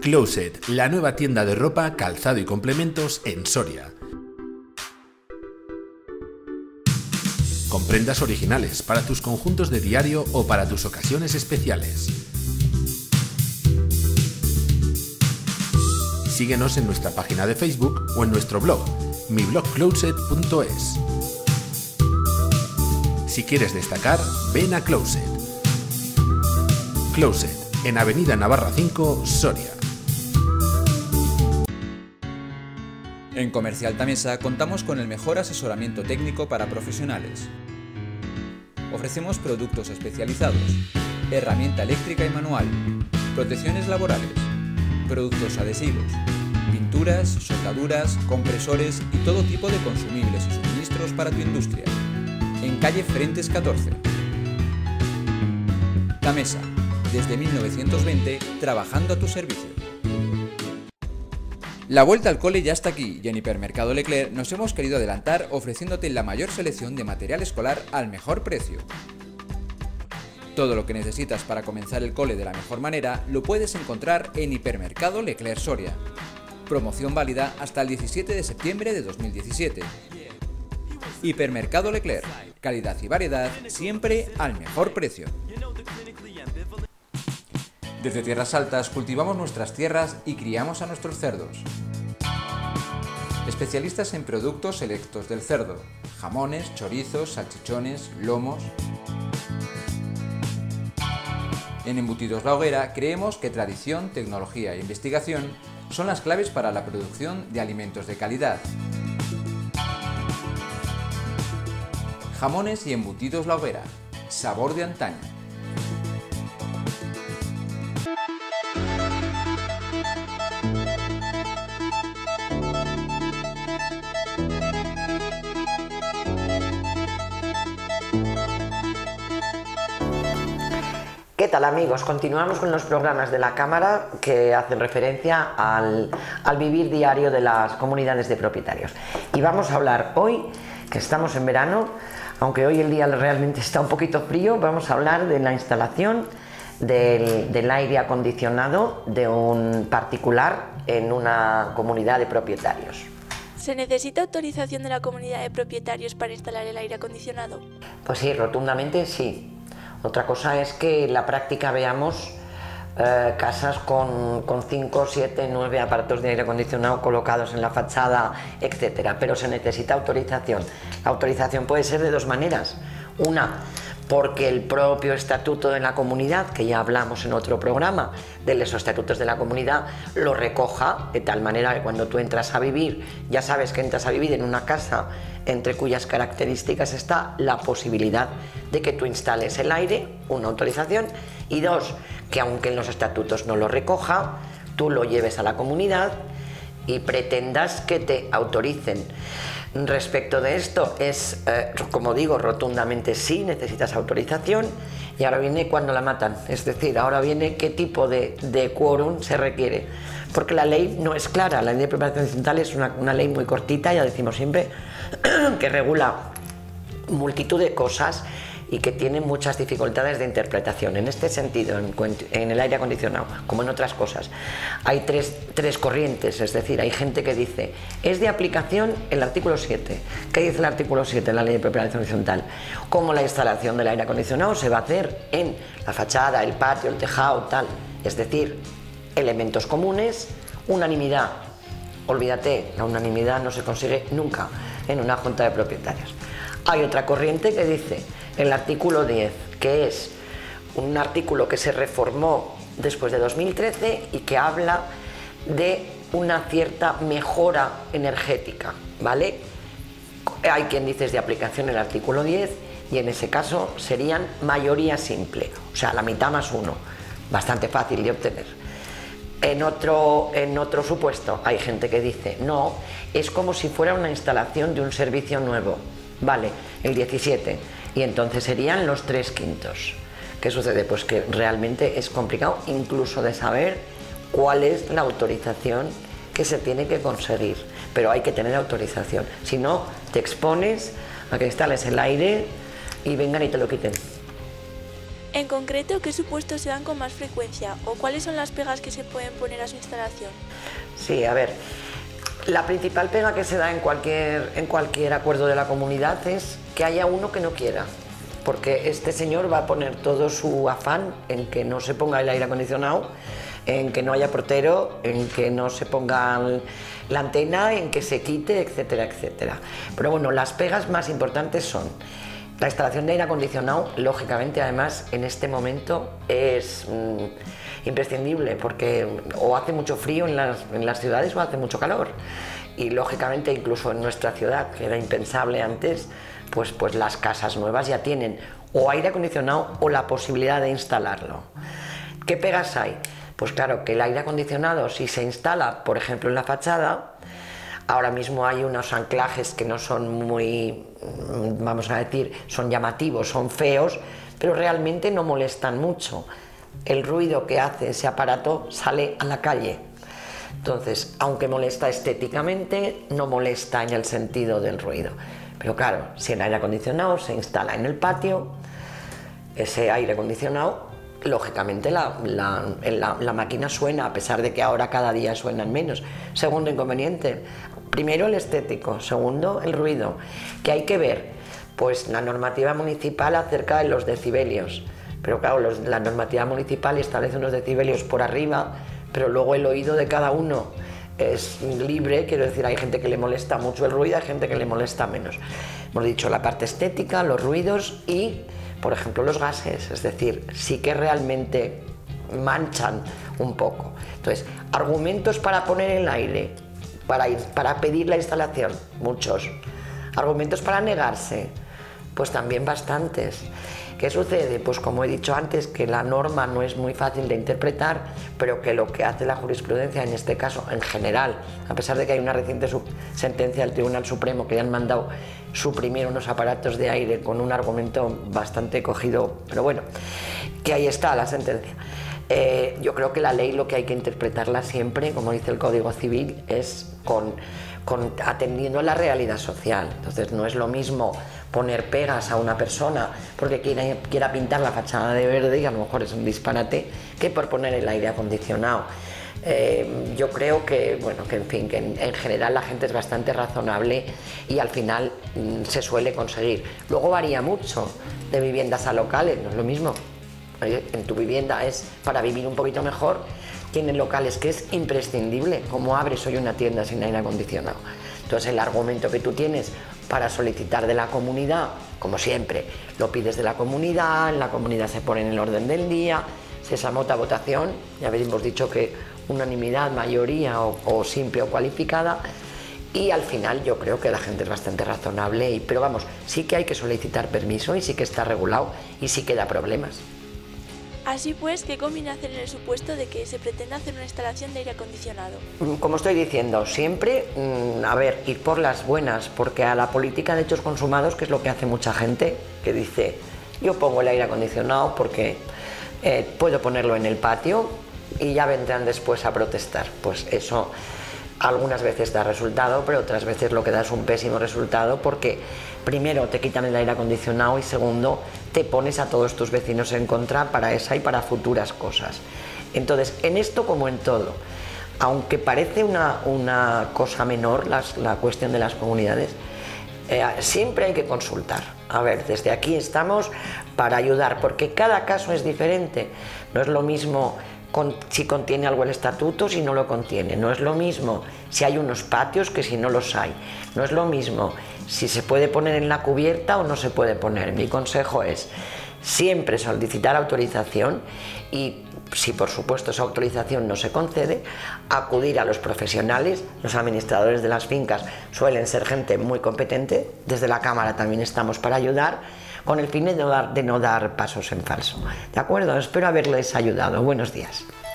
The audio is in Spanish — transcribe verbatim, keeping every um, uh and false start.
Closet, la nueva tienda de ropa, calzado y complementos en Soria. Con prendas originales para tus conjuntos de diario o para tus ocasiones especiales. Síguenos en nuestra página de Facebook o en nuestro blog, mi blog closet punto es. Si quieres destacar, ven a Closet. Closet, en Avenida Navarra cinco, Soria. En Comercial Tamesa contamos con el mejor asesoramiento técnico para profesionales. Ofrecemos productos especializados, herramienta eléctrica y manual, protecciones laborales, productos adhesivos, pinturas, soldaduras, compresores y todo tipo de consumibles y suministros para tu industria. En calle Frentes catorce. Tamesa, desde mil novecientos veinte, trabajando a tu servicio. La vuelta al cole ya está aquí y en Hipermercado Leclerc nos hemos querido adelantar ofreciéndote la mayor selección de material escolar al mejor precio. Todo lo que necesitas para comenzar el cole de la mejor manera lo puedes encontrar en Hipermercado Leclerc Soria. Promoción válida hasta el diecisiete de septiembre de dos mil diecisiete. Hipermercado Leclerc, calidad y variedad siempre al mejor precio. Desde Tierras Altas cultivamos nuestras tierras y criamos a nuestros cerdos. Especialistas en productos selectos del cerdo, jamones, chorizos, salchichones, lomos. En Embutidos La Hoguera creemos que tradición, tecnología e investigación son las claves para la producción de alimentos de calidad. Jamones y Embutidos La Hoguera, sabor de antaño. ¿Qué tal, amigos? Continuamos con los programas de la Cámara que hacen referencia al, al vivir diario de las comunidades de propietarios. Y vamos a hablar hoy, que estamos en verano, aunque hoy el día realmente está un poquito frío, vamos a hablar de la instalación del, del aire acondicionado de un particular en una comunidad de propietarios. ¿Se necesita autorización de la comunidad de propietarios para instalar el aire acondicionado? Pues sí, rotundamente sí. Otra cosa es que en la práctica veamos eh, casas con cinco, siete, nueve aparatos de aire acondicionado colocados en la fachada, etcétera. Pero se necesita autorización. La autorización puede ser de dos maneras. Una, porque el propio estatuto de la comunidad, que ya hablamos en otro programa, de los estatutos de la comunidad, lo recoja de tal manera que cuando tú entras a vivir, ya sabes que entras a vivir en una casa entre cuyas características está la posibilidad de que tú instales el aire, una autorización, y dos, que aunque en los estatutos no lo recoja, tú lo lleves a la comunidad y pretendas que te autoricen. Respecto de esto, es, eh, como digo, rotundamente sí, necesitas autorización, y ahora viene cuando la matan, es decir, ahora viene qué tipo de, de quórum se requiere, porque la ley no es clara. La ley de preparación horizontal es una, una ley muy cortita, ya decimos siempre, que regula multitud de cosas y que tiene muchas dificultades de interpretación. En este sentido, en, en el aire acondicionado, como en otras cosas, hay tres, tres corrientes, es decir, hay gente que dice, es de aplicación el artículo siete. ¿Qué dice el artículo siete de la ley de preparación horizontal? Cómo la instalación del aire acondicionado se va a hacer en la fachada, el patio, el tejado, tal. Es decir, elementos comunes, unanimidad. Olvídate, la unanimidad no se consigue nunca en una junta de propietarios. Hay otra corriente que dice el artículo diez, que es un artículo que se reformó después de dos mil trece y que habla de una cierta mejora energética, ¿vale? Hay quien dice es de aplicación el artículo diez y en ese caso serían mayoría simple, o sea, la mitad más uno, bastante fácil de obtener. En otro, en otro supuesto hay gente que dice no, es como si fuera una instalación de un servicio nuevo, vale, el diecisiete, y entonces serían los tres quintos. ¿Qué sucede? Pues que realmente es complicado incluso de saber cuál es la autorización que se tiene que conseguir, pero hay que tener autorización, si no te expones a que instales el aire y vengan y te lo quiten. En concreto, ¿qué supuestos se dan con más frecuencia o cuáles son las pegas que se pueden poner a su instalación? Sí, a ver, la principal pega que se da en cualquier, en cualquier acuerdo de la comunidad es que haya uno que no quiera, porque este señor va a poner todo su afán en que no se ponga el aire acondicionado, en que no haya portero, en que no se ponga la antena, en que se quite, etcétera, etcétera. Pero bueno, las pegas más importantes son la instalación de aire acondicionado. Lógicamente, además, en este momento es mmm, imprescindible, porque o hace mucho frío en las, en las ciudades o hace mucho calor. Y lógicamente, incluso en nuestra ciudad, que era impensable antes, pues, pues las casas nuevas ya tienen o aire acondicionado o la posibilidad de instalarlo. ¿Qué pegas hay? Pues claro, que el aire acondicionado, si se instala, por ejemplo, en la fachada, ahora mismo hay unos anclajes que no son muy, vamos a decir, son llamativos, son feos, pero realmente no molestan mucho. El ruido que hace ese aparato sale a la calle. Entonces, aunque molesta estéticamente, no molesta en el sentido del ruido. Pero claro, si el aire acondicionado se instala en el patio, ese aire acondicionado, lógicamente la, la, la, la máquina suena, a pesar de que ahora cada día suenan menos. Segundo inconveniente, primero el estético, segundo el ruido, que hay que ver pues la normativa municipal acerca de los decibelios, pero claro, los, la normativa municipal establece unos decibelios por arriba, pero luego el oído de cada uno es libre, quiero decir, hay gente que le molesta mucho el ruido, hay gente que le molesta menos. Hemos dicho la parte estética, los ruidos y, por ejemplo, los gases, es decir, sí que realmente manchan un poco. Entonces, argumentos para poner el aire, para, ir, para pedir la instalación, muchos. Argumentos para negarse, pues también bastantes. ¿Qué sucede? Pues como he dicho antes, que la norma no es muy fácil de interpretar, pero que lo que hace la jurisprudencia en este caso, en general, a pesar de que hay una reciente sentencia del Tribunal Supremo que le han mandado suprimir unos aparatos de aire con un argumento bastante cogido, pero bueno, que ahí está la sentencia. Eh, yo creo que la ley lo que hay que interpretarla siempre, como dice el Código Civil, es con, con atendiendo a la realidad social. Entonces no es lo mismo poner pegas a una persona porque quiera, quiera pintar la fachada de verde, y a lo mejor es un disparate, que por poner el aire acondicionado. Eh, yo creo que, bueno, que en fin, que en, en general la gente es bastante razonable y al final mm, se suele conseguir. Luego varía mucho de viviendas a locales, no es lo mismo. En tu vivienda es para vivir un poquito mejor, tienen locales que es imprescindible. ¿Cómo abres hoy una tienda sin aire acondicionado? Entonces el argumento que tú tienes para solicitar de la comunidad, como siempre, lo pides de la comunidad, la comunidad se pone en el orden del día, se somete a votación, ya habéis dicho que unanimidad, mayoría o, o simple o cualificada, y al final yo creo que la gente es bastante razonable, y, pero vamos, sí que hay que solicitar permiso y sí que está regulado y sí que da problemas. Así pues, ¿qué conviene hacer en el supuesto de que se pretenda hacer una instalación de aire acondicionado? Como estoy diciendo, siempre, a ver, ir por las buenas, porque a la política de hechos consumados, que es lo que hace mucha gente, que dice, yo pongo el aire acondicionado porque eh, puedo ponerlo en el patio y ya vendrán después a protestar. Pues eso algunas veces da resultado, pero otras veces lo que da es un pésimo resultado, porque primero te quitan el aire acondicionado y segundo te pones a todos tus vecinos en contra para esa y para futuras cosas. Entonces, en esto como en todo, aunque parece una, una cosa menor las, la cuestión de las comunidades, eh, siempre hay que consultar. A ver, desde aquí estamos para ayudar, porque cada caso es diferente. No es lo mismo Con, si contiene algo el estatuto, si no lo contiene. No es lo mismo si hay unos patios que si no los hay. No es lo mismo si se puede poner en la cubierta o no se puede poner. Mi consejo es siempre solicitar autorización y, si por supuesto esa autorización no se concede, acudir a los profesionales. Los administradores de las fincas suelen ser gente muy competente. Desde la Cámara también estamos para ayudar, con el fin de no dar, de no dar pasos en falso. ¿De acuerdo? Espero haberles ayudado. Buenos días.